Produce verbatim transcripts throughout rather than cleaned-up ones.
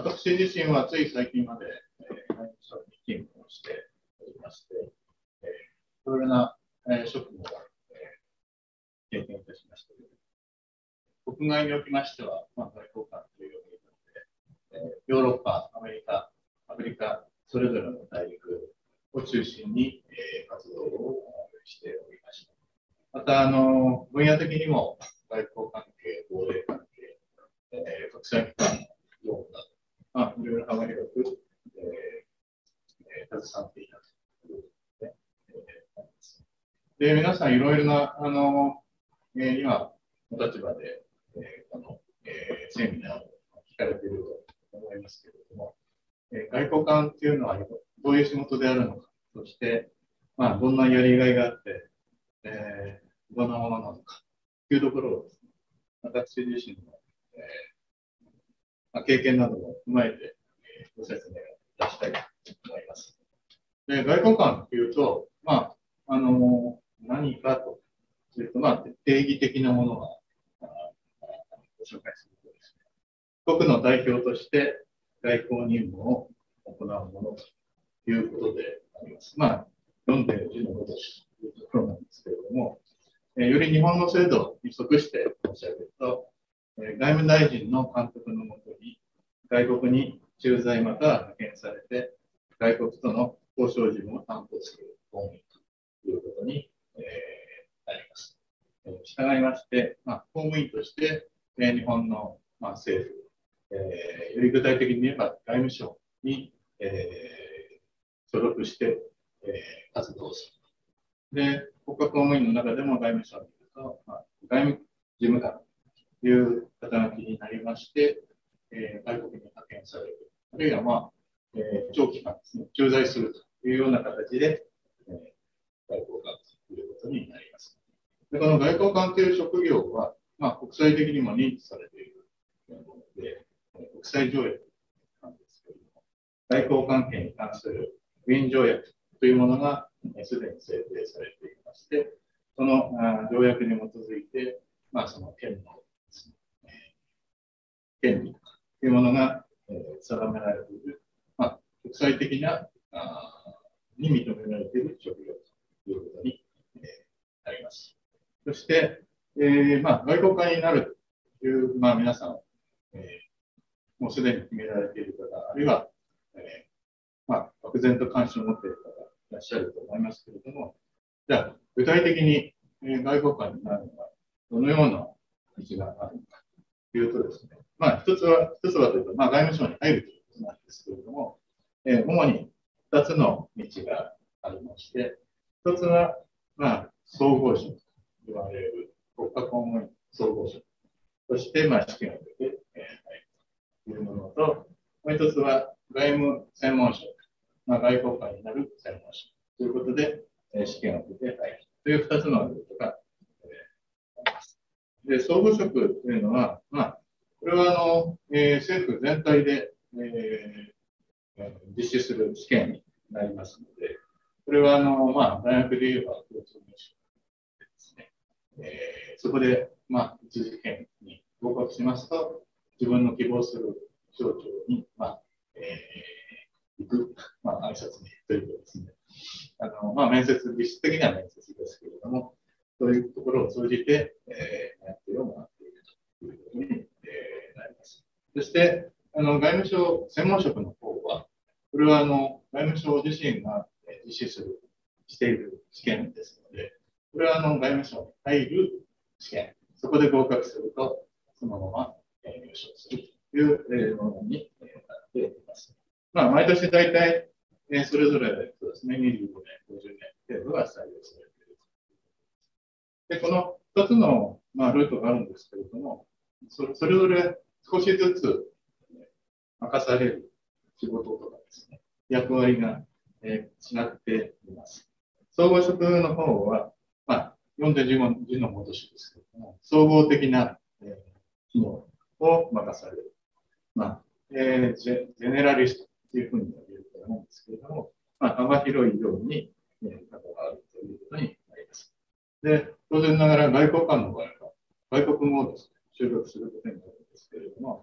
私自身はつい最近まで、えー、外務省に勤務をしておりまして、えー、いろいろな、えー、職務を、えー、経験いたしましたけど、国外におきましては、まあ、外交官というように、えー、ヨーロッパ、アメリカ、アフリカ、それぞれの大陸を中心に、えー、活動をしておりました。また、あの分野的にも外交関係、防衛関係、えー、国際機関の業務など、まあ、いろいろ幅広く、えー、携わっていたということで、えー、で、皆さんいろいろな、あの、えー、今、お立場で、えー、この、えー、セミナーを聞かれていると思いますけれども、えー、外交官っていうのはどういう仕事であるのか、そして、まあ、どんなやりがいがあって、えー、どんなものなのかというところをですね、私自身の、えーまあ、経験なども踏まえて、えー、ご説明を出したいと思います。で、外交官というと、まあ、あのー、何かというと、まあ、定義的なものがご紹介するとですね、国の代表として外交任務を行うものということであります。まあ、読んでいる字のごとしというところなんですけれども、えー、より日本の制度に即して申し上げると、えー、外務大臣の監督のもとに、外国に駐在または派遣されて、外国との交渉事務を担当する公務員ということに、えー、なります。えー、従いまして、まあ、公務員として、えー、日本の、まあ、政府、えー、より具体的に言えば外務省に、えー、所属して、えー、活動する。で、国家公務員の中でも外務省にいると、まあ、外務事務官という肩書きになりまして、えー、外国に派遣される。あるいは、まあ、えー、長期間ですね、駐在するというような形で、えー、外交官ということになります。で、この外交官という職業は、まあ、国際的にも認知されているもので、国際条約なんですけれども、外交関係に関するウィーン条約というものがすでに制定されていまして、その条約に基づいて、まあ、その権のですね、権利というものが定められている、まあ、国際的なに認められている職業ということになります。そして、えーまあ、外交官になるという、まあ、皆さん、えー、もうすでに決められている方、あるいは、えーまあ、漠然と関心を持っている方いらっしゃると思いますけれども、じゃあ、具体的に、えー、外交官になるのは、どのような道があるのかというとですね、まあ、一つは、一つはというと、まあ、外務省に入るということなんですけれども、えー、主に二つの道がありまして、一つは、まあ、総合職と言われる国家公務員総合職として、まあ、試験を受けて、えー、入るというものと、もう一つは外務専門職、まあ、外交官になる専門職ということで、えー、試験を受けて入るという二つのルートが、えー、あります。で、総合職というのは、まあ、これはあの、えー、政府全体で、えー、実施する試験になりますので、これはあの、まあ、大学で言えば共通入試ですね。えー、そこで、まあ、一次試験に合格しますと、自分の希望する省庁に、まあ、えー、行く、まあ、挨拶に行くということですね。あの、まあ、面接、実質的には面接ですけれども、そういうところを通じて、えー、内定をもらっているということに、えー、なります。そして、あの、外務省専門職の方は、これはあの、外務省自身が実施する、している試験ですので、これはあの、外務省に入る試験、そこで合格すると、そのまま、えー、入省するというものに、えー、なっています。まあ、毎年大体、えー、それぞれそうですね、にじゅうごねん、ごじゅうねん程度が採用されている。で、このふたつの、まあ、ルートがあるんですけれども、それそれぞれ少しずつ任される仕事とかですね、役割が、えー、違っています。総合職の方は、まあ、読んで字の字の戻しですけれども、総合的な、えー、機能を任される。まあ、えー、ジェ、ジェネラリストというふうに言えると思うんですけれども、まあ、幅広い業務に、えー、関わるということになります。で、当然ながら外交官の場合は、外国語をですね、習得することになるんですけれども、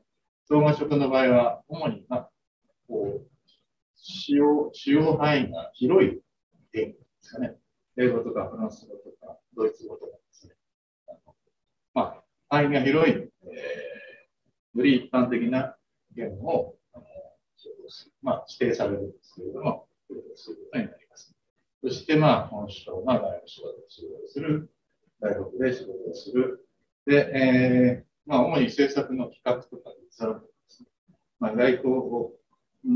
総合職の場合は、主に、まあ、こう使用、使用範囲が広い言語ですかね。英語とかフランス語とかドイツ語とかですね。あのまあ、範囲が広い、えー、より一般的な言語を、あのまあ、指定されるんですけれども、することになります。そして、まあ、本省が外務省で仕事をする、大学で仕事をする。で、えー、まあ、主に政策の企画とか立案とかですね、まあ、外交を、うん、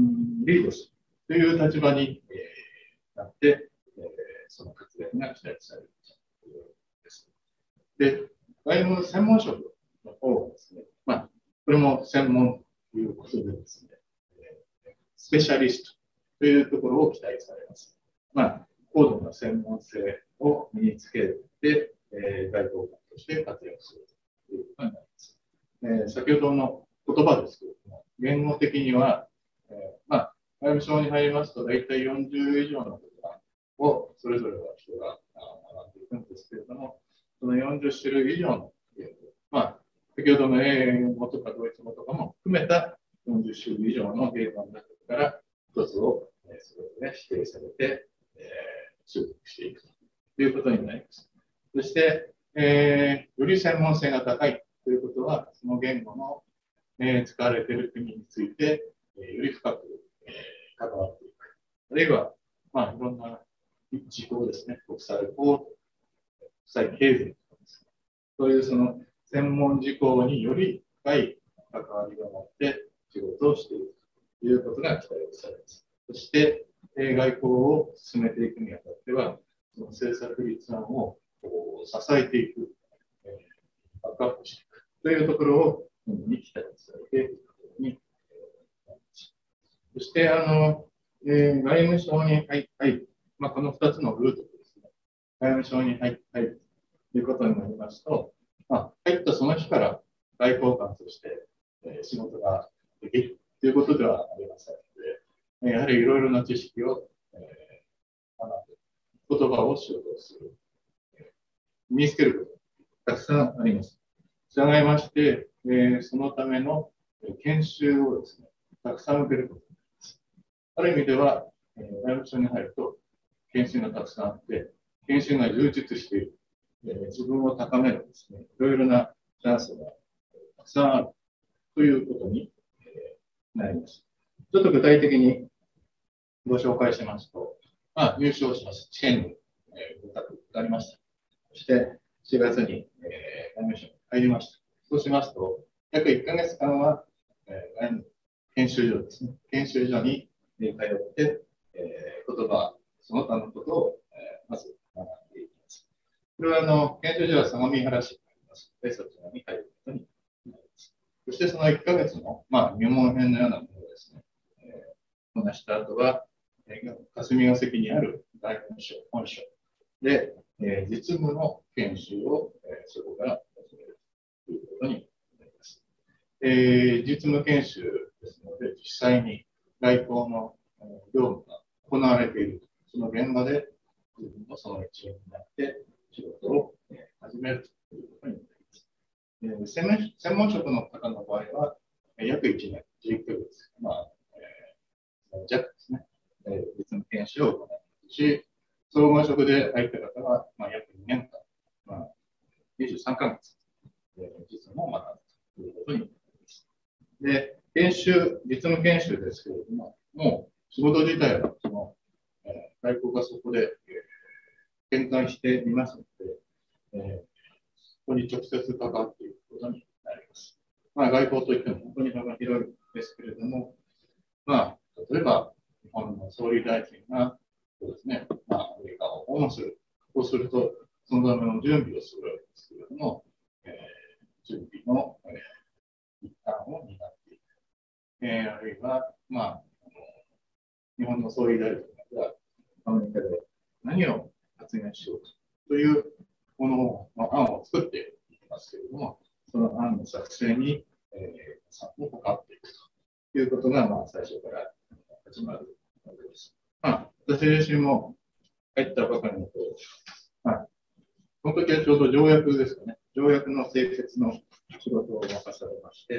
リードするという立場に、えー、なって、えー、その活躍が期待されるということです。で、外務専門職の方はですね、まあ、これも専門ということでですね、スペシャリストというところを期待されます。まあ、高度な専門性を身につけて、えー、外交官として活躍するということになります。えー、先ほどの言葉ですけれども、言語的には、えー、まあ、外務省に入りますと、大体よんじゅう以上の言葉をそれぞれの人が学んでいくんですけれども、そのよんじゅっ種類以上の言語、まあ、先ほどの英語とかドイツ語とかも含めたよんじゅっ種類以上の言語の中から一つを、えー、それぞれ指定されて、えー、習得していくということになります。そして、えー、より専門性が高いということは、その言語の、えー、使われている国について、えー、より深く、えー、関わっていく。あるいは、まあ、いろんな事項ですね、国際法、国際経済とかですね、そういうその専門事項により深い関わりを持って仕事をしていくということが期待されます。そして、えー、外交を進めていくにあたっては、その政策立案を支えていく、えー、バックアップしていくというところをに期待されていくことになります。そして、あの、えー、外務省に入る、まあ、このふたつのルートですね、外務省に入るということになりますと、まあ、入ったその日から外交官として、えー、仕事ができるということではありませんので、やはりいろいろな知識を、えー、学ぶ、言葉を仕事をする、身につけることがたくさんあります。従いまして、えー、そのための研修をですね、たくさん受けることになります。ある意味では、えー、外務省に入ると、研修がたくさんあって、研修が充実している、えー、自分を高めるですね、いろいろなチャンスがたくさんあるということに、えー、なります。ちょっと具体的にご紹介しますと、まあ、入賞します。試験に、えー、合格がありました。そして、しがつに、えー、外務省に入りました。そうしますと、約いっかげつかんは、えー、外務研修所ですね。研修所に通って、えー、言葉、その他のことを、えー、まず学んでいきます。これは、あの、研修所は相模原市にありますので、そちらに入ることになります。そして、そのいっかげつの、まあ、入門編のようなものですね、えー、こなした後は、えー、霞が関にある外務省、本省で、えー、実務の研修を、えー、そこから始めるということになります。えー、実務研修ですので、実際に外交の業務が行われている、その現場で自分もその一員になって仕事を、えー、始めるということになります。えー、専門職の方の場合は、約いちねん、じゅういっかげつ、まあ、えー、弱ですね、えー、実務研修を行いますし、総合職で入った方は、まあ、約にねんかん、まあ、にじゅうさんかげつ、えー、実務を学ぶということになります。で、研修、実務研修ですけれども、もう仕事自体はその、えー、外交がそこで、えー、展開していますので、えー、そこに直接関わっていくことになります。まあ、外交といっても本当に幅広いですけれども、まあ、例えば、日本の総理大臣が、そうですね、まあ、アメリカを訪問する。そうすると、そのための準備をするわけですけれども、えー、準備の、えー、一環を担っていく。えー、あるいは、まあ、日本の総理大臣がアメリカで何を発言しようかというものを、まあ、案を作っていきますけれども、その案の作成に、えー、さんも関わっていくということが、まあ、最初から始まるわけです。まあ、私自身も入ったばかりの頃、まあ、その時はちょうど条約ですかね。条約の締結の仕事を任されまして、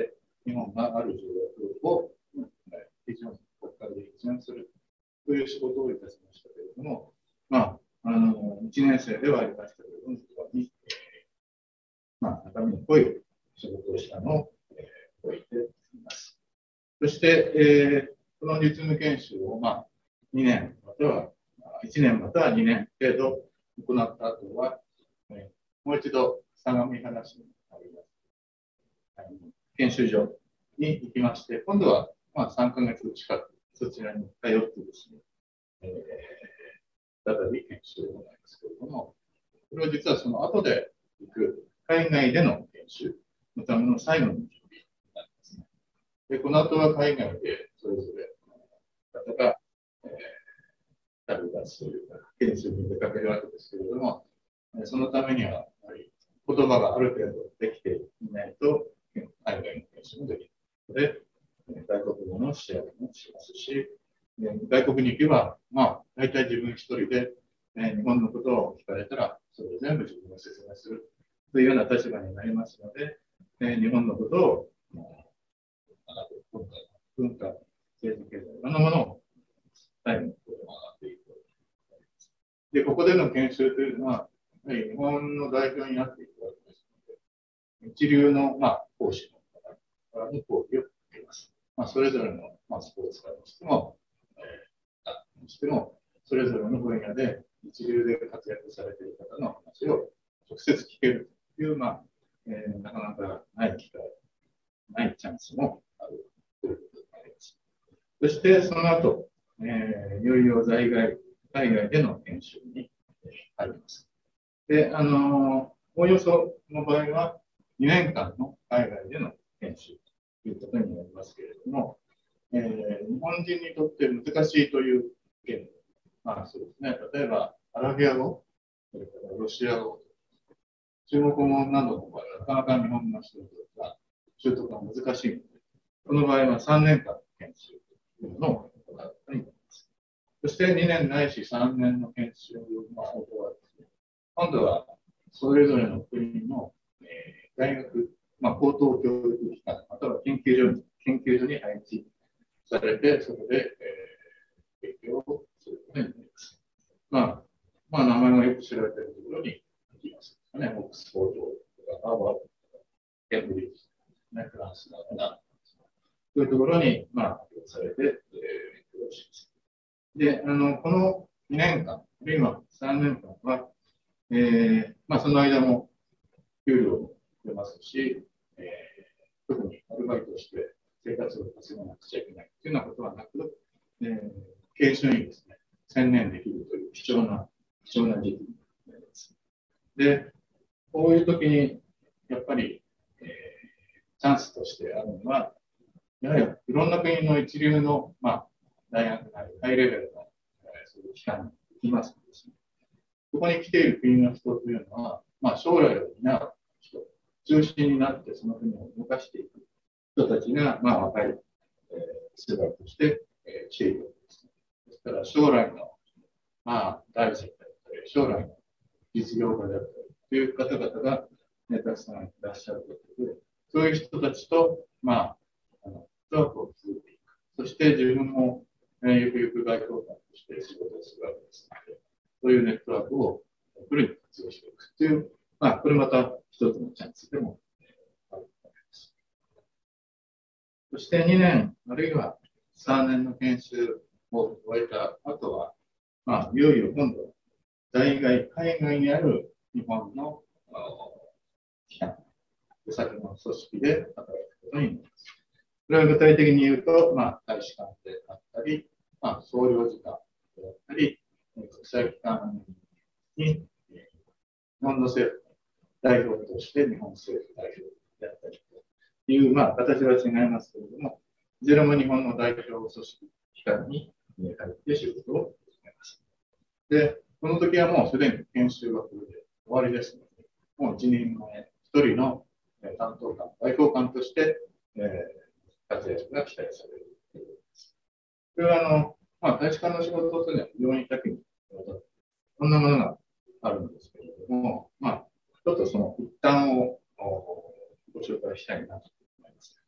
日本がある条約を批准、国会で批准するという仕事をいたしましたけれども、まあ、あのいちねん生ではありましたけれども、非常に、まあ、中身の濃い仕事をしたのを、えー、覚えています。そして、えー、この実務研修を、まあ、にねんまたはいちねんまたはにねん程度行った後は、えー、もう一度相模原市にあります研修所に行きまして、今度は、まあ、さんかげつ近くそちらに通ってですね、えー、再び研修を行いますけれども、これは実はその後で行く海外での研修のための最後の準備になりますね。で、この後は海外でそれぞれ方が、えー、旅立つというか、研修に出かけるわけですけれども、そのためには、やはり言葉がある程度できていないと、海外の研修もできないので、外国語の仕上げもしますし、外国に行けば、まあ、大体自分一人で、日本のことを聞かれたら、それを全部自分が説明するというような立場になりますので、日本のことを学ぶ、文化、政治経済、いろんなものを大変学んでいく。で、ここでの研修というのは、やはり日本の代表になっていくわけですので、一流の、まあ、講師の方からの講義を受けます。まあ、それぞれの、まあ、スポーツ界にしても、えー、にしても、それぞれの分野で一流で活躍されている方の話を直接聞けるという、まあ、えー、なかなかない機会、ないチャンスもあるということになります。そして、その後、えー、いよいよ在外、海外での研修に入ります。で、あのー、おおよその場合は、にねんかんの海外での研修ということになりますけれども、えー、日本人にとって難しいという言語、まあそうですね、例えばアラビア語、それからロシア語、中国語などの場合は、なかなか日本の人が習得が難しいので、この場合はさんねんかんの研修というのを行うことになります。そしてにねんないしさんねんの研修の方法はですね、今度はそれぞれの国の、えー、大学、まあ、高等教育機関、または研究所に研究所に配置されて、そこで、えー、勉強をすることになります。まあ、まあ、名前がよく知られているところに行きますね。オックスフォードとか、ハーバードとか、ケンブリッジ、ね、フランスなどな、そういうところに、まあ、発表されて、えー、勉強をします。で、あの、このにねんかん、あるいはさんねんかんは、えー、まあ、その間も給料も出ますし、えー、特にアルバイトをして生活を稼がなくちゃいけないというようなことはなく、えー、研修にですね、専念できるという貴重な、貴重な時期になります。で、こういう時に、やっぱり、えー、チャンスとしてあるのは、やはりいろんな国の一流の、まあ、大学なりハイレベルの、えー、そういう機関に行きますとですね、ここに来ている国の人というのは、まあ、将来を担う人、中心になってその国を動かしていく人たちが、まあ、若い、えー、世代として、えー、来ているわけです。ですから、将来の、まあ、大臣だったり、将来の実業家だったりという方々が、ね、たくさんいらっしゃるということで、そういう人たちと、まあ、あの、ネットワークを作っていく。そして自分も、えー、ゆくゆく外交官として仕事をするわけですので、そういうネットワークをフルに活用していくという、まあ、これまた一つのチャンスでもあると思います。そしてにねん、あるいはさんねんの研修を終えた後は、まあ、いよいよ今度は在外、海外にある日本の機関、先の組織で働くことになります。これは具体的に言うと、まあ、大使館であったり、まあ、総領事館であったり、国際機関に、日本の政府代表として日本政府代表であったりという、まあ、形は違いますけれども、いずれも日本の代表組織機関に入って仕事を進めます。で、この時はもうすでに研修はこれで終わりですので、もう一人前、一人の担当官、代表官として、えー、活躍が期待されるということです。これはあの、まあ、大使館の仕事というのは非常に多岐にわたって、こんなものがあるんですけれども、まあ、ちょっとその一端をご紹介したいなと思います。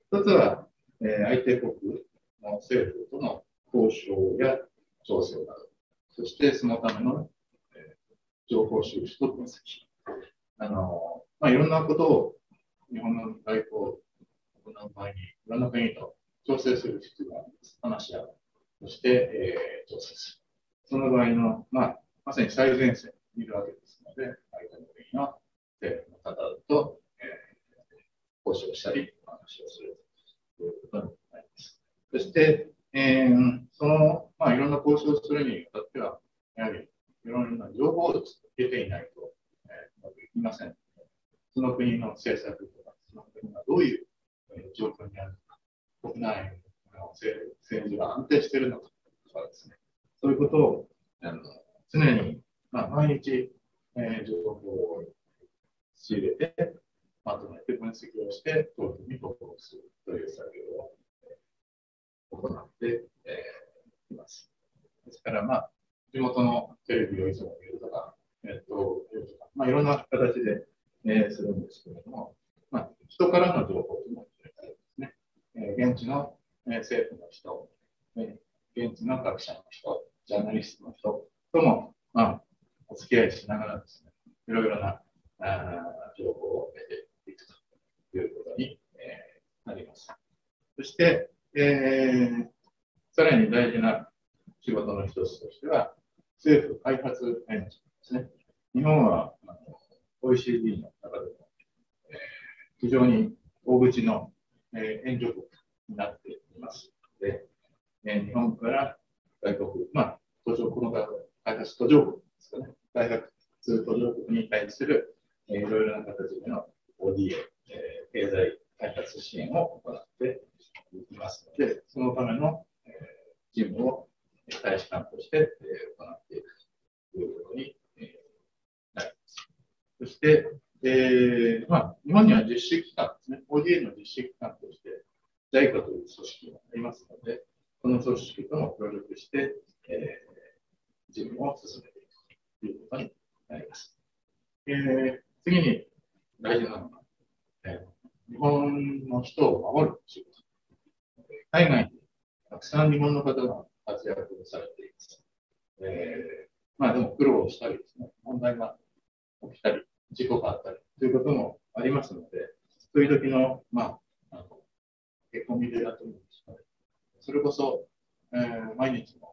一つは、えー、相手国の政府との交渉や調整など、そしてそのための、えー、情報収集と分析。あのまあ、いろんなことを日本の外交を行う場合に、いろんな国と調整する必要があります。話し合う。そして、えー、調整する。その場合の、まあ、まさに最前線にいるわけですので、相手の国の政府の方と、えー、交渉したり、話をするということになります。そして、えー、その、まあ、いろんな交渉をするにあたっては、やはりいろんな情報を得ていないと、えー、うまくいきません。その国の政策とか、その国がどういう状況にあるのか、国内の政治が安定しているのかとかですね、そういうことをあの常に、まあ、毎日、えー、情報を仕入れて、まとめて分析をして、当局に報告するという作業を行って、えー、います。ですから、まあ、地元のテレビをいつも見るとか、えっと、まあ、いろんな形で、えー、するんですけれども、まあ、人からの情報というのもですね、えー、現地の、えー、政府の人、えー、現地の学者の人、ジャーナリストの人とも、まあ、お付き合いしながらですね、いろいろなあ情報を得ていくということに、えー、なります。そして、えー、さらに大事な仕事の一つとしては、政府開発援助ですね。日本は オーイーシーディー の中でも、えー、非常に大口の、えー、援助国になっていますので、えー、日本から外国、まあ、途上この開発途上国ですかね、開発途上国に対する、えー、いろいろな形での オーディーエー、えー、経済開発支援を行っていきますので、そのための、えー、事務を大使館として、えー、行っていくということに、えー、なります。そして、えーまあ、日本には実施機関ですね、オーディーエー の実施機関として、ジャイカ という組織がありますので、この組織とも協力して、えー、事務を進めていくということになります。えー、次に大事なのは、えー、日本の人を守る仕事。海外にたくさん日本の方が活躍されています。えー、まあでも苦労したりですね、問題が起きたり、事故があったりということもありますので、そういう時の、まあ、あの結婚見でだと思うんですけど、それこそ、えー、毎日の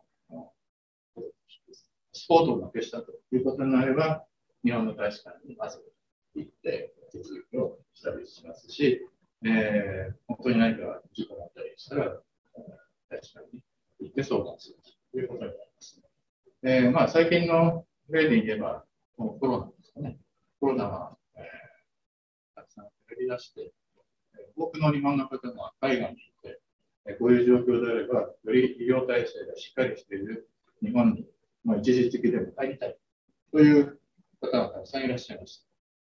スポーツをなくしたということになれば、日本の大使館にまず行って手続きをしたりしますし、えー、本当に何か事故があったりしたら、大使館に行って相談するということになります。えーまあ、最近の例で言えば、このコロナですかね。コロナは、えー、たくさん減り出して、多くの日本の方が海外に行って、こういう状況であれば、より医療体制がしっかりしている日本に、まあ、一時的でも入りたいという方がたくさんいらっしゃいました。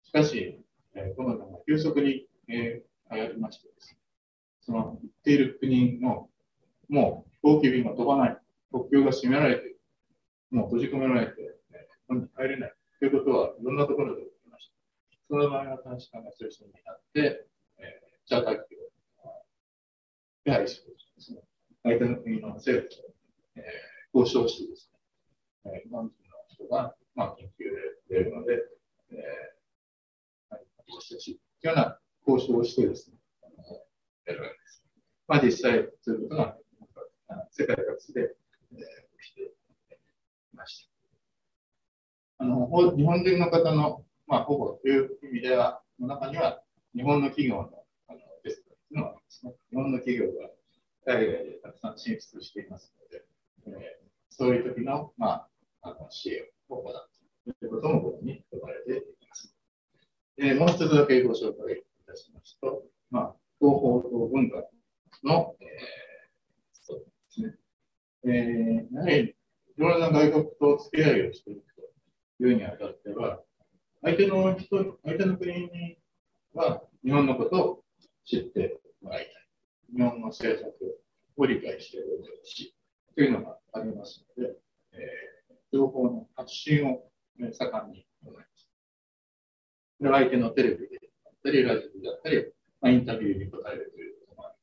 しかし、えー、コロナが急速に、えー、流行りましてですね、その行っている国のもう飛行機便が飛ばない、国境が閉められている、もう閉じ込められて、えー、日本に帰れないということはいろんなところで起きました。その場合は大使館が中心になって、えー、チャーター機を手配するですね。相手の国の政府と、えー、交渉してですね、えー、日本人の人が、まあ、緊急で出るので、えー、私たちというような交渉をしてですね、やるわけです。まあ、実際、そういうことが世界各地で、えー、起きていました。あの日本人の方の、まあ、保護という意味では、の中には、日本の企業のあのテストというのがありますね。日本の企業が海外でたくさん進出していますので、えー、そういう時の、まあ、あの支援を行うということもここに含まれています。えー、もう一つだけご紹介いたしますと、まあ、広報と文化の、えー、そうですね。えー、やはりいろいろな外国と付き合いをしていくというにあたっては、相手の人、相手の国には日本のことを知ってもらいたい。日本の政策を理解しておいてほしいというのがありますので、えー、情報の発信を盛んに行います。これは相手のテレビであったり、ラジオであったり、まあ、インタビューに答えるということもあ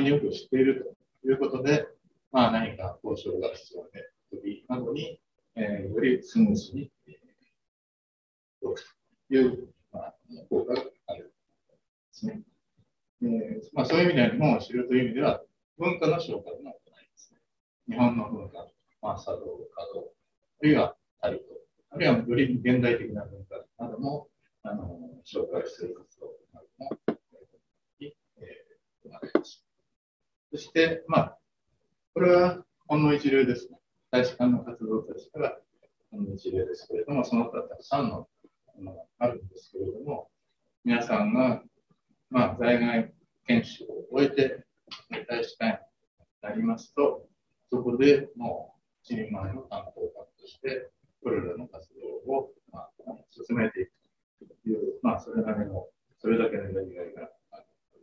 によく知っているということで、まあ、何か交渉が必要で、時などに、えー、よりスムーズに動くという、まあ、効果があるんですね。えーまあ、そういう意味でも知るという意味では、文化の紹介の行いですね。日本の文化、まあ、茶道、華道、あるいはタリト、あるいはより現代的な文化などもあの紹介する活動なども、えー、行われます。そして、まあ、これはほんの一例ですね。大使館の活動としてはほんの一例ですけれども、その他たくさんのものがあるんですけれども、皆さんが、まあ、在外研修を終えて大使館になりますと、そこでもう一人前の担当官として、これらの活動を、まあ、進めていくという、まあ、それなりの、それだけのやりがいがある。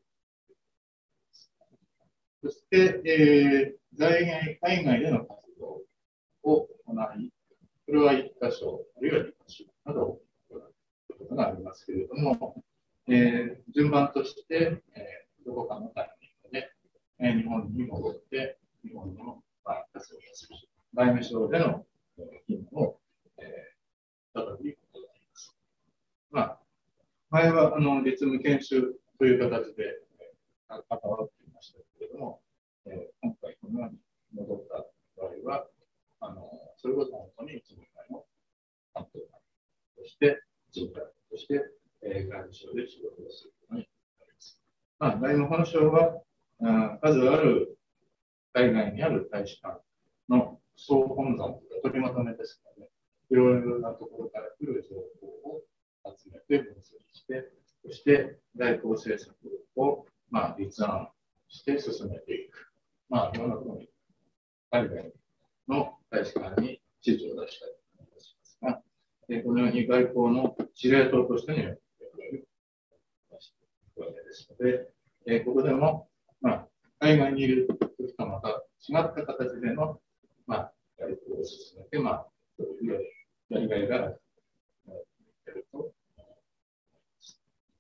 そして、えー、在外、海外での活動を行い、これはいっ箇所、あるいはに箇所などを行うことがありますけれども、えー、順番として、えー、どこかのタイミングで、えー、日本に戻って、日本の、まあ、活動をする。外務省での勤務を、えー、再び行います。まあ、前はあの実務研修という形で関わっていましたけれども、えー、今回このように戻った場合は、あのそれこそ本当に一人前の担当官として、人材として、えー、外務省で仕事をすることになります。まあ、外務本省は、あ数ある海外にある大使館の総本山というか取りまとめですので、いろいろなところから来る情報を集めて分析して、そして外交政策を、まあ、立案して進めていく。まあ、いろんなところに、海外の大使館に指示を出したりいたしますが、えこのように外交の司令塔としての役割を出していくわけですので、えここでも、まあ、海外にいる時とまた違った形での、まあ、外交を進めて、まあ、そういうやりがいがあると思います。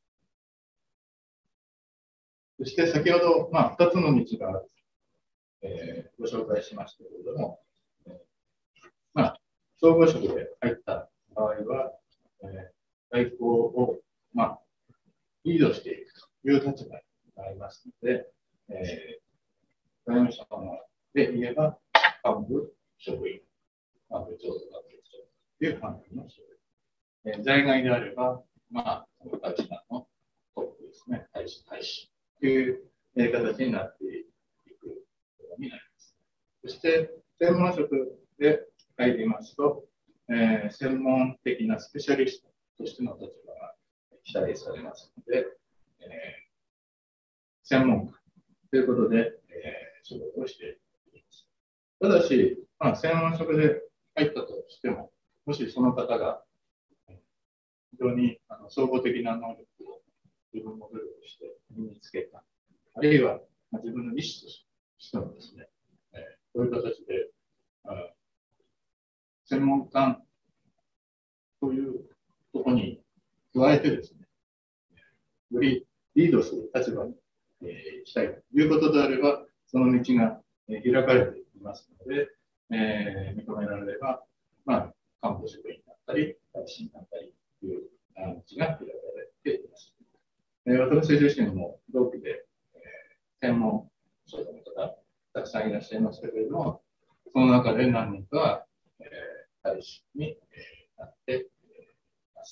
そして先ほど、まあ、ふたつの道がある、えー、ご紹介しましたけれども、えー、まあ、総合職で入った場合は、えー、外交を、まあ、リードしていくという立場になりますので、えー、外務省で言えば、幹部職員、幹部長とか部長という関係の職員、えー。在外であれば、まあ、大使館のトップですね、大使、大使という形になっていくことになります。そして、専門職で入りますと、えー、専門的なスペシャリストとしての立場が期待されますので、えー、専門家ということで、えー、仕事をしています。ただし、まあ、専門職で入ったとしても、もしその方が非常にあの総合的な能力を自分も努力して身につけた、あるいは、まあ、自分の意思としてもですね、えー、こういう形で、専門官というところに加えてですね、よりリードする立場に、えー、したいということであれば、その道が、えー、開かれていますので、えー、認められれば、まあ、幹部職員だったり、大使になったりという道が開かれています。えー、私自身も同期で、えー、専門職の方、たくさんいらっしゃいましたけれども、その中で何人かは、えー、大使に、えー、なっています。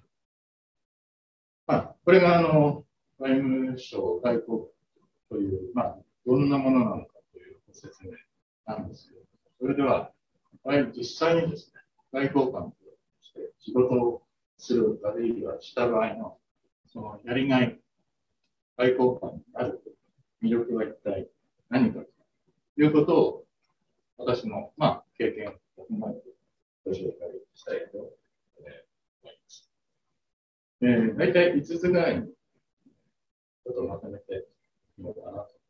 まあ、これがあの外務省外交という、まあ、どんなものなのかというご説明なんですけど、それでは、実際にですね、外交官として仕事をする、あるいはした場合の、そのやりがい、外交官になる魅力は一体何かということを、私の、まあ、経験を踏まえてご紹介したいと思います。えー、大体いつつぐらいにちょっとまとめてみようかなと。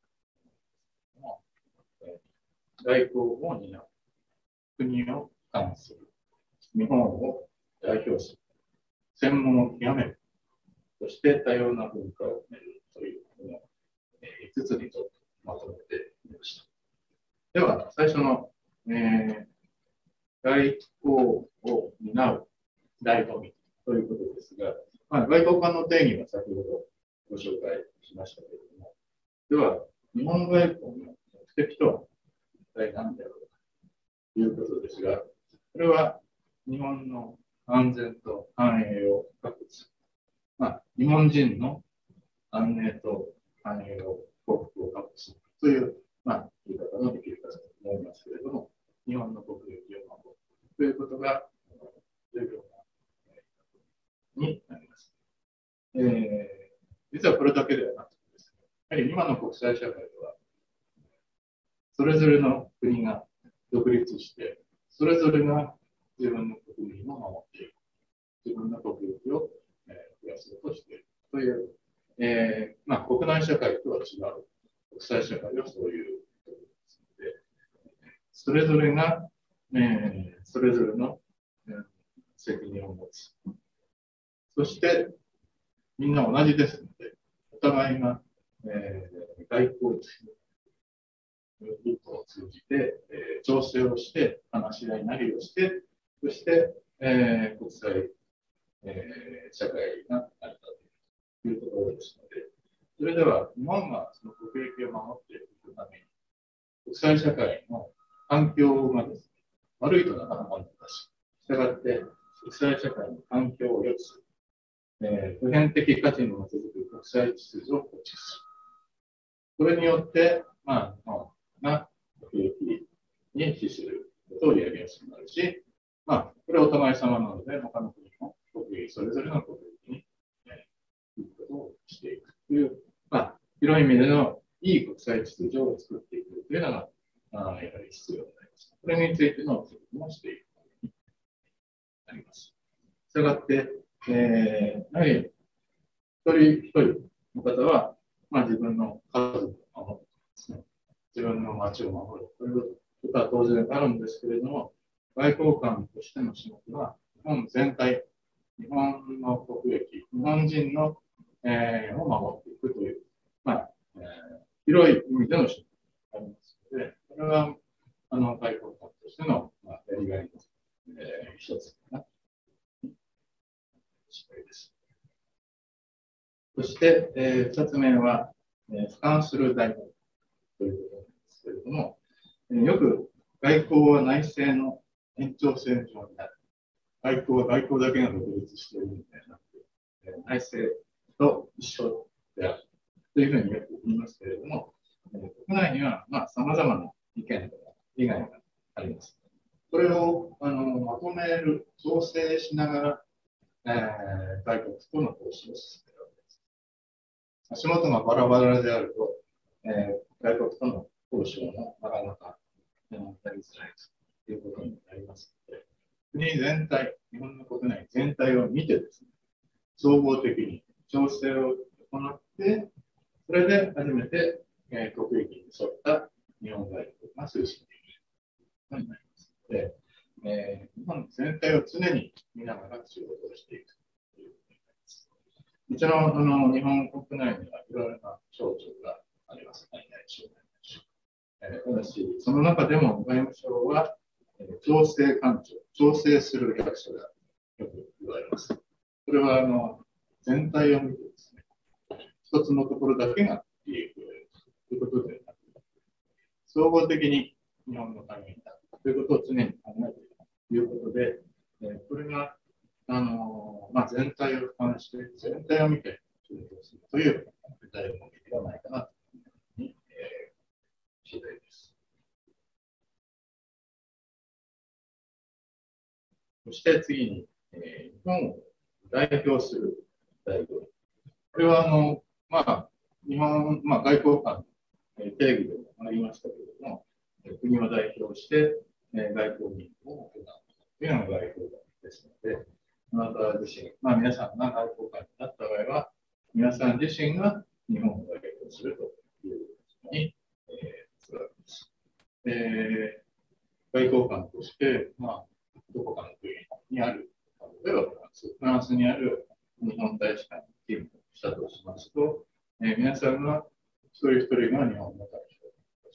外交を担う、国を管する、日本を代表する、専門を極める、そして多様な文化を埋めるというこのいつつにとってまとめてみました。では、最初の、えー、外交を担う醍醐味ということですが、まあ、外交官の定義は先ほどご紹介しましたけれども、では、日本外交の目的とは一体何であろうかということですが、これは日本の安全と繁栄を確保する。まあ、日本人の安寧と繁栄を幸福を確保するという、まあ、言い方のできるかと思いますけれども、日本の国益を守るということが重要なになります。えー、実はこれだけではなくてですね、やはり今の国際社会では、それぞれの国が独立して、それぞれが自分の国民を守っている。自分の国益を、えー、増やそうとしているという、えーまあ、国内社会とは違う国際社会はそういうことですので、それぞれが、えー、それぞれの、えー、責任を持つ。そして、みんな同じですので、お互いが、えー、外交ルートを通じて、えー、調整をして、話し合いなりをして、そして、えー、国際、えー、社会が成り立っているというところですので、それでは日本がその国益を守っていくために、国際社会の環境がですね、悪いとなかなか難しい。したがって、国際社会の環境を良くする。えー、普遍的価値に基づく国際秩序を構築する。それによって、まあ、日本が国益に資することをやりやすくなるし、まあ、これはお互い様なので、他の国も国益、それぞれの国益に、えー、いいことをしていくという、まあ、広い意味でのいい国際秩序を作っていくというのが、あやはり必要になります。これについての取り組みをしていくことになります。したがって、えー、やはり一人一人の方は、まあ、自分の家族を守るですね、自分の町を守るということは当然あるんですけれども、外交官としての仕事は、日本全体、日本の国益、日本人の、えー、を守っていくという、まあえー、広い意味での仕事がありますので、これはあの外交官としての、まあ、やりがいの、えー、一つかな。です。そして、えー、二つ目は、えー、俯瞰する大学ということなんですけれども、えー、よく外交は内政の延長線上になる。外交は外交だけが独立しているみたいな、えー、内政と一緒であるというふうによく言いますけれども、えー、国内にはさまざ、まな意見とか利害があります。これをあのまとめる、調整しながら、えー、外国との交渉を進めるわけです。足元がバラバラであると、えー、外国との交渉もなかなかやりづらいということになりますので、国全体、日本の国内全体を見てですね、総合的に調整を行って、それで初めて、えー、国益に沿った日本外交が推進できることになりますので、えー、日本全体を常に見ながら仕事をしていくということになります。もちろん、あの日本国内にはいろいろな省庁があります。何々省、何々省。えー、ただし、その中でも外務省は、えー、調整官庁、調整する役所がよく言われます。これはあの全体を見てですね、一つのところだけが利益を得るということではなく、総合的に日本のためになるということを常に考えているということで、えー、これが、あのーまあ、全体を俯瞰して、全体を見て仕事をするという具体的ではないかなというふうに、えー、次第です。そして次に、えー、日本を代表する大学。これはあの、まあ、日本、まあ、外交官の定義でもありましたけれども、国を代表して、えー、外交任務を行うというのが外交官ですので、あなた自身、まあ、皆さんが外交官になった場合は、皆さん自身が日本を代表するということに、えー、するわけです。えー、外交官として、まあ、どこかの国にある、例えばフランス、フランスにある日本大使館に勤務したとしますと、えー、皆さんが一人一人が日本の代表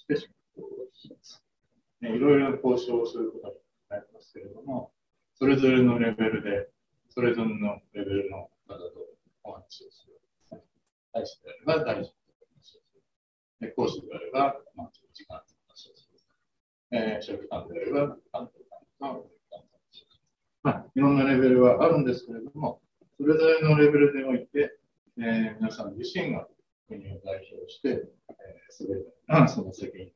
して仕事をします。いろいろ交渉をすることになりますけれども、それぞれのレベルで、それぞれのレベルの方とお話をする。大使であれば大使とお話をする。講師であれば、まあ、時間と話をする。えー、書記官であれば、官と官とまあ、いろんなレベルはあるんですけれども、それぞれのレベルにおいて、えー、皆さん自身が国を代表して、えー、それぞれがその責任を持って、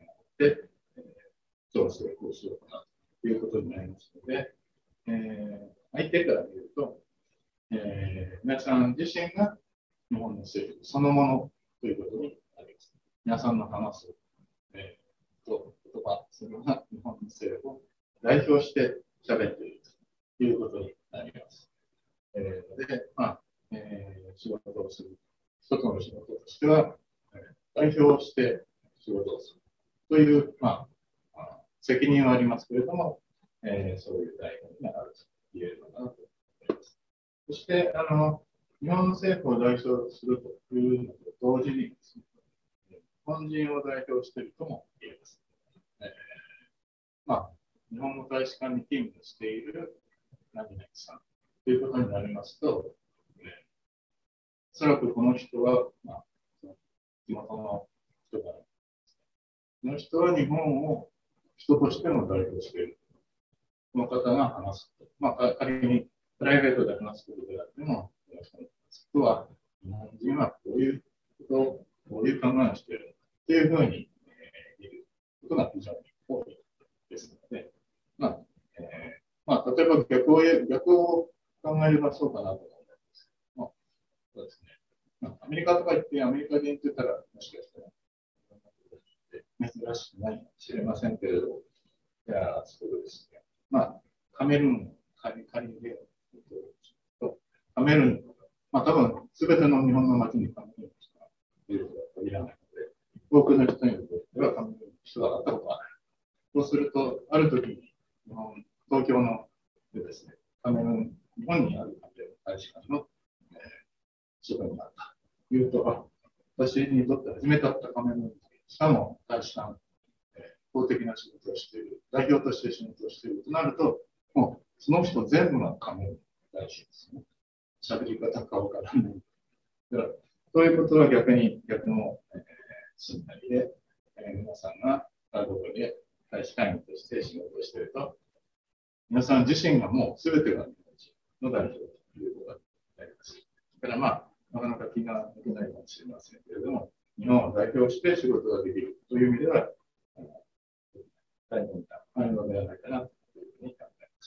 えー、調整、講師を行うということになりますので、えー、相手から見ると、えー、皆さん自身が日本の政府そのものということになります。皆さんの話す、えー、と言葉、それが日本の政府を代表して喋っているということになります。えー、で、まあ、えー、仕事をする。一つの仕事としては、えー、代表して仕事をするという、まあ、あ責任はありますけれども、えー、そういう代表があると言えるのかなと思います。そして、あの、日本政府を代表するというのと同時にですね、日本人を代表しているとも言えます。えー、まあ、日本の大使館に勤務している何々さんということになりますと、ね、おそらくこの人は、まあ、地元の人が、この人は日本を人としても代表している。この方が話す。まあ、仮にプライベートで話すことであっても、この人は、日本人はこういうことを、こういう考えをしているというふうに、えー、言うことが非常に多いですので、まあ、えーまあ、例えば逆を逆を考えればそうかなと思うんですけども、そうですね。まあ、アメリカとか言って、アメリカ人って言ったら、もしかしたら、珍しくないかもしれませんけれど、いや、そうですね。まあ、カメルーン、仮に例をと、カメルーン、まあ、多分、すべての日本の町にカメルーンしかいる人はいらないので、多くの人にとってはカメルーンの人があったことはない。そうすると、ある時に、日本東京のでですね、カメルーン、日本にあるカメルーン大使館の、えー、職員になったというと、私にとって初めて会ったカメルーン、しかも大使館、えー、公的な仕事をしている、代表として仕事をしているとなると、もうその人全部がカメルーン大使ですね。喋り方顔からない。だからそういうことは逆に、逆の、えー、しんなりで、えー、皆さんがどこで大使館員として仕事をしていると、皆さん自身がもうすべてが日本人の代表ということになります。だからまあ、なかなか気が抜けないかもしれませんけれども、日本を代表して仕事ができるという意味では、大変なあるのではないかなというふうに考えます。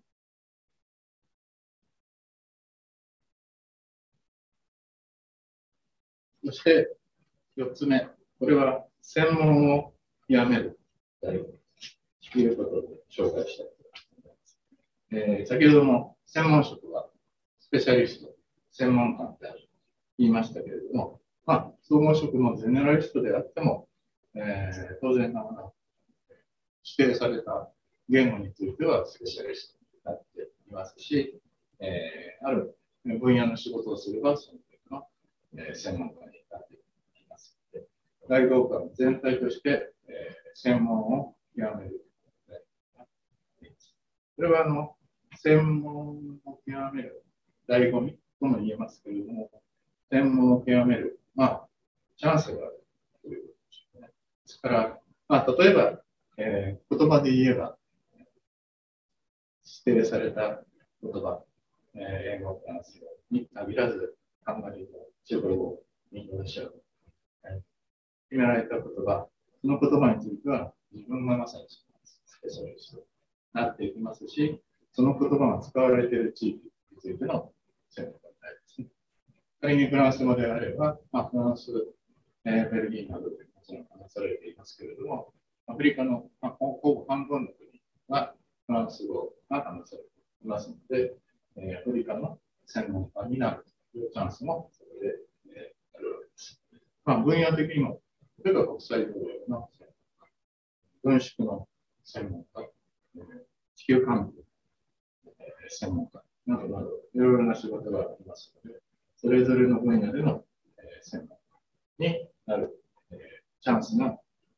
そしてよっつめ、これは専門を極めるということで紹介したいと思います。えー、先ほども専門職はスペシャリスト、専門官であると言いましたけれども、まあ、総合職のゼネラリストであっても、えー、当然ながら指定された言語についてはスペシャリストになっていますし、えー、ある分野の仕事をすれば、そのの、えー、専門家になっています。外交官全体として、えー、専門を極める。これはあの専門を極める醍醐味とも言えますけれども、専門を極める、まあ、チャンスがあるということでしょうね。ですから、まあ、例えば、えー、言葉で言えば、指定された言葉、えー、英語、フランス語に限らず、ハンガリー語、中国語、インドネシア語、えー、決められた言葉、その言葉については、自分がまさにスペシャリストになっていきますし、その言葉が使われている地域についての専門家になりますね。仮にフランス語であれば、まあ、フランス、えー、ベルギーなどでもちろん話されていますけれども、アフリカの、まあ、ほぼ半分の国はフランス語が話されていますので、えー、アフリカの専門家になるというチャンスもそれで、えー、あるわけです。まあ、分野的にも、例えば国際法令の専門家、軍縮の専門家、えー、地球環境の専門家などなど、いろいろな仕事がありますので、それぞれの分野での、えー、専門家になる、えー、チャンスが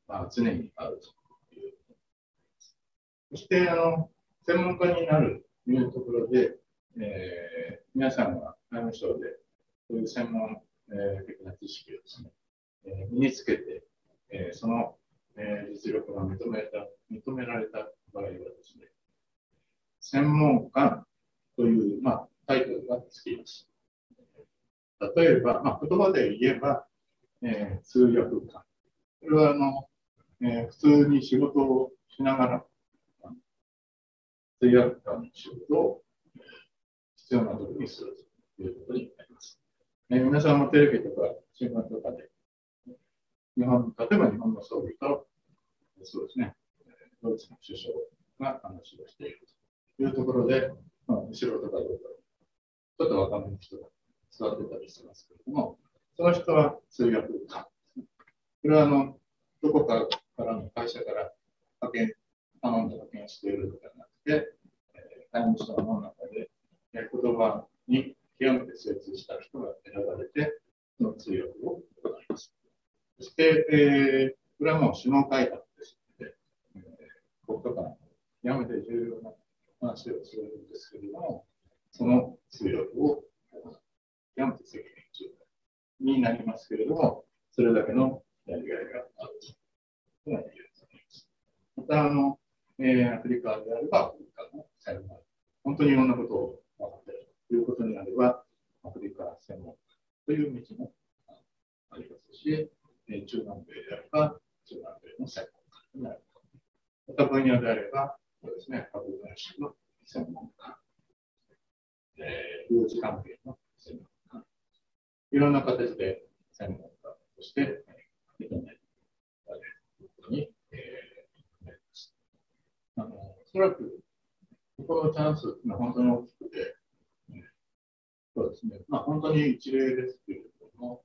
まあ、常にあるという。そして、あの、専門家になるというところで、えー、皆さんは外務省で、そういう専門、えー、的な知識をですね、えー、身につけて、えー、その、えー、実力が認めた、認められた場合はですね、専門官という、まあ、タイトルがつきます。例えば、まあ、言葉で言えば、えー、通訳官。これはあの、えー、普通に仕事をしながら、通訳官の仕事を必要な時にするということになります。えー、皆さんもテレビとか新聞とかで、日本、例えば日本の総理と、そうですね、ドイツの首相が話をしているというところで、まあ、後ろとかどうか、ちょっとわかんない人が座ってたりしますけれども、その人は通訳官。これはあの、どこかからの会社から派遣、頼んで派遣しているのではなくて、外務省の中で言葉に極めて精通した人が選ばれて、その通訳を行います。そして、えー、これはもう首脳会談ですので、えー、国家間、極めて重要な話をするんですけれども、その通訳を極めて責任重大になりますけれども、それだけのやりがいがあるというのが言えると思います。また、あの、えー、アフリカであれば、アフリカの専門家、本当にいろんなことを分かっているということになれば、アフリカ専門家という道もありますし、中南米であれば、中南米の専門家になると。また分野であれば、そうですね、株分子の専門家、えー、有事関係の専門家、いろんな形で専門家として認められることに、えー、なります。あの、おそらく、ここのチャンスというのは本当に大きくて、そうですね、まあ本当に一例ですけれども、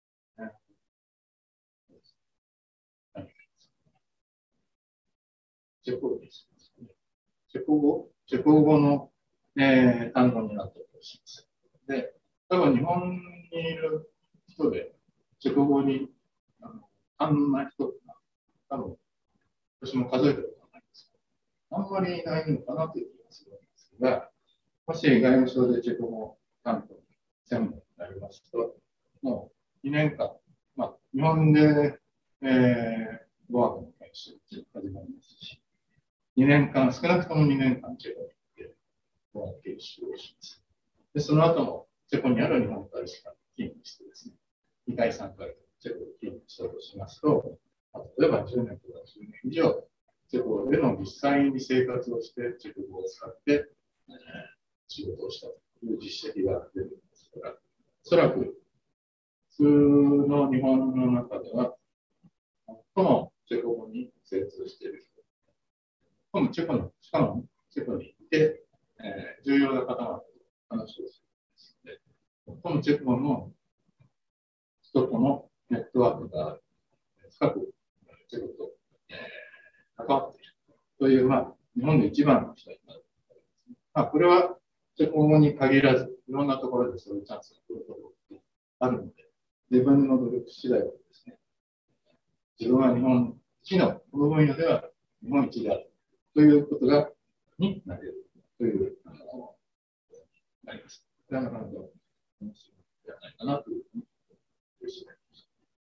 チェコ語です。チェコ語、チェコ語の、えー、単語になっているとします。で、多分日本にいる人で、チェコ語にあのあんな人が、多分私も数えたことはないんですけど、あんまりいないのかなという気がするんですが、もし外務省でチェコ語担当専門になりますと、もうにねんかん、まあ、日本で、えー、語学の研修が始まりますし、にねんかん、少なくともにねんかんチェコに行って語学研修をします。で、その後もチェコにある日本大使館に勤務してですね、にかい、さんかいチェコで勤務したとしますと、例えばじゅうねんとかじゅうねん以上、チェコでの実際に生活をして、チェコ語を使って、えー、仕事をしたという実績が出ていますから、おそらく普通の日本の中では、最もチェコ語に精通している人、今度チェコの、しかもチェコにいて、えー、重要な方々と話をするんですので、最もチェコの人とのネットワークが深くチェコと、えー、関わっているという、まあ、日本で一番の人になる。まあ、これはチェコ語に限らず、いろんなところでそういうチャンスが来ることがあるので、自分の努力次第はですね、自分は日本一のこの分野では日本一であるということがになれるという、あの、なります。これはなかなか面白いのではないかなというふうに思います。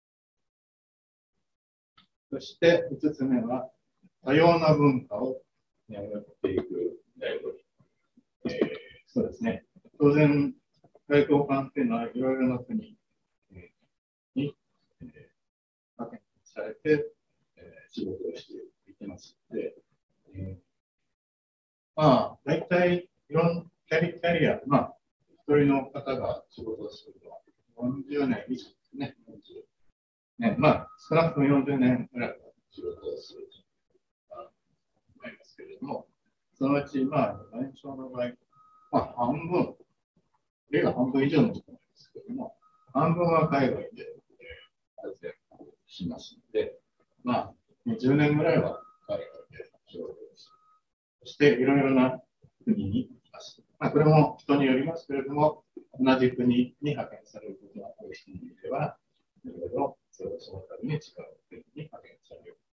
そしていつつめは、多様な文化をやっていく大事。えー、そうですね。当然、外交官というのはいろいろな国に、えー、派遣されて、えー、仕事をしていきますので、えー、まあ、大体、いろんなキャリキャリア、まあ、一人の方が仕事をするのはよんじゅうねん以上ですね。よんじゅうねん、まあ、少なくともよんじゅうねんぐらい仕事をすると思いますけれども、そのうち、まあ、外務省の場合、まあ、半分、あるいは半分以上の人なんですけれども、半分は海外で活躍しますので、まあ、にじゅうねんぐらいは海外で仕事をする。そして、いろいろな国に行きます。まあ、これも人によりますけれども、同じ国に派遣されることが多い人もいれば、いろいろその度に違う国に派遣される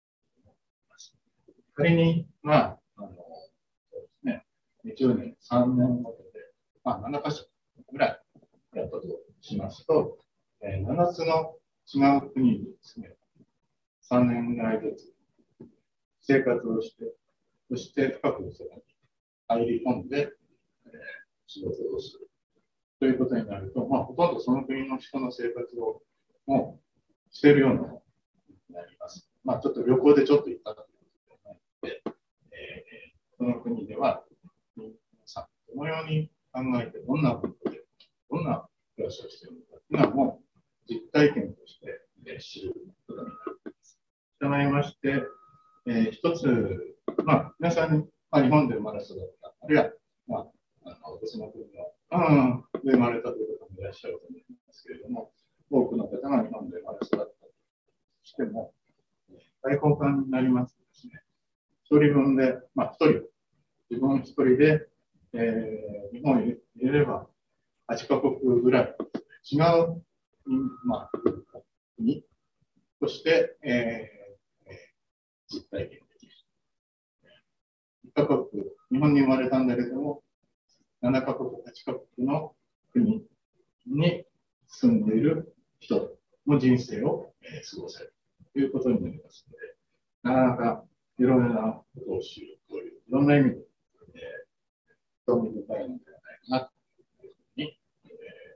仮に、まあ、あの、そうですね、にじゅうねん、さんねんごとで、まあ、ななかしょぐらいやったとしますと、えー、ななつの違う国にですね、さんねんぐらいずつ生活をして、そして深くそこに入り込んで、えー、仕事をするということになると、まあ、ほとんどその国の人の生活をもうしているようなものになります。まあ、ちょっと旅行でちょっと行ったということで、えー、その国では、皆さん、どのように考えて、どんなことで、どんな暮らしをしているのかというのは、もう実体験として、えー、知ることになります。したがいまして、えー、一つ、まあ、皆さん、まあ、日本で生まれ育った、あるいは、まあ、あの別の国の、うん、で生まれたという方もいらっしゃると思いますけれども、多くの方が日本で生まれ育ったとしても、外交官になりますとですね、一人分で、まあ、一人、自分一人で、えー、日本を入れればはちカ国ぐらい、違う、まあ、国として、えー、実体験できる。いっカ国、日本に生まれたんだけども、ななカ国、はちカ国の国に住んでいる人の人生を、えー、過ごせるということになりますので、なかなかいろいろなことを知るという、いろんな意味で、えー、興味深いのではないかなというふうに、え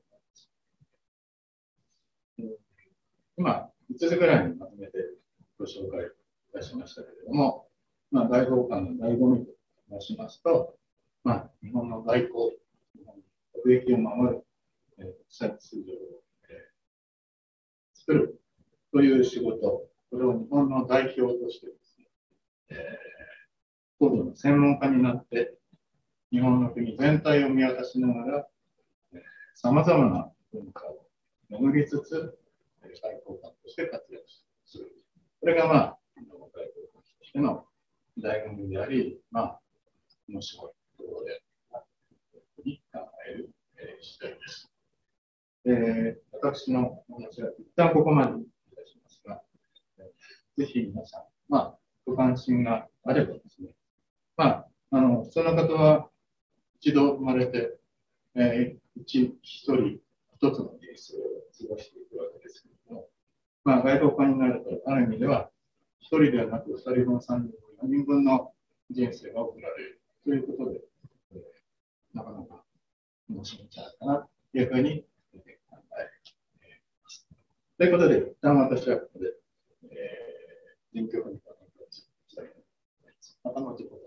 ー、今、みっつぐらいにまとめてご紹介いたしましたけれども、まあ、外交官の醍醐味と申しますと、まあ、日本の外交、日本の国益を守る、えー、国際秩序を、えー、作るという仕事、これを日本の代表としてですね、えー、高度の専門家になって、日本の国全体を見渡しながら、さまざまな文化を巡りつつ、外交官として活躍する。これが、まあ、外交官としての醍醐味であり、まあ、面白いところで、に考える、えー、次第です。えー、私のお話は一旦ここまでいたしますが、ぜひ皆さん、まあ、ご関心があればですね、まあ、あの、普通の方は一度生まれて、えー、一一人一つの人生を過ごしていくわけですけれども、まあ、外交官になると、ある意味では、一人ではなく、二人分、三人分、四人分の人生が送られるということで、えー、なかなか面白いんじゃないかなというふうに考えます。ということで、一旦私はここで、えー、人局にしたいと思います。また後ほど。